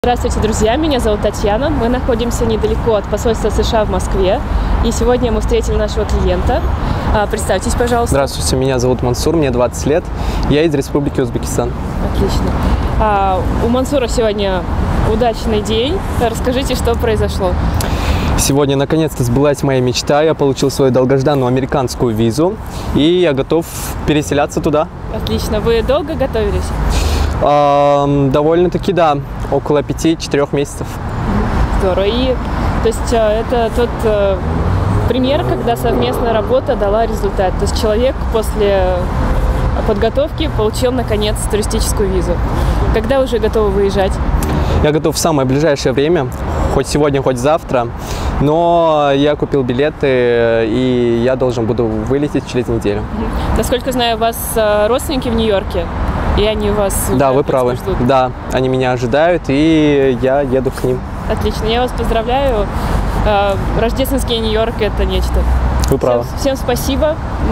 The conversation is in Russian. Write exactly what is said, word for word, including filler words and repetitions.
Здравствуйте, друзья! Меня зовут Татьяна. Мы находимся недалеко от посольства США в Москве. И сегодня мы встретили нашего клиента. Представьтесь, пожалуйста. Здравствуйте, меня зовут Мансур, мне двадцать лет. Я из Республики Узбекистан. Отлично. А, у Мансура сегодня удачный день. Расскажите, что произошло. Сегодня наконец-то сбылась моя мечта. Я получил свою долгожданную американскую визу. И я готов переселяться туда. Отлично. Вы долго готовились? Довольно-таки, да. Около пяти-четырех месяцев. Здорово. И, то есть, это тот э, пример, когда совместная работа дала результат. То есть, человек после подготовки получил, наконец, туристическую визу. Когда уже готовы выезжать? Я готов в самое ближайшее время. Хоть сегодня, хоть завтра. Но я купил билеты, и я должен буду вылететь через неделю. Насколько знаю, у вас родственники в Нью-Йорке? И они вас Да, вы правы. Ждут. Да, они меня ожидают, и я еду к ним. Отлично, я вас поздравляю. Рождественский Нью-Йорк – это нечто. Вы правы. Всем, всем спасибо.